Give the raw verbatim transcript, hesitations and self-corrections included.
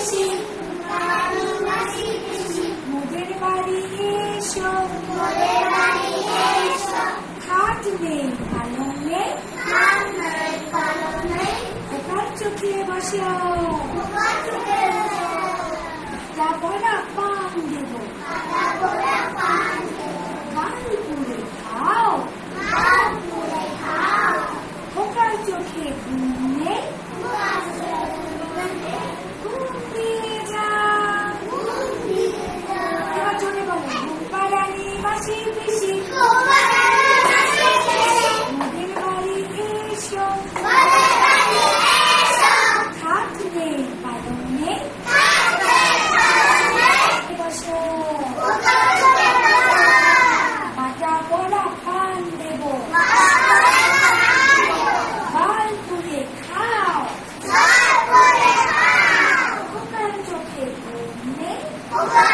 বেশি মোদের বাড়ি এসো খাট নেই পালং নেই খোকার চোখে বসো বড়া পান দেব গাল পুড়ে খাও খোকার চোখে ঘুম নেই ঘুম দিয়ে যাও এবার জোরে বলো ঘুমপাড়ানি বাসি পিসি মোদের বাড়ি এসো খাট নেই পালং নেই বাটা বড়া পান দেব গাল পুড়ে খাও খোকার চোখে ঘুম নেই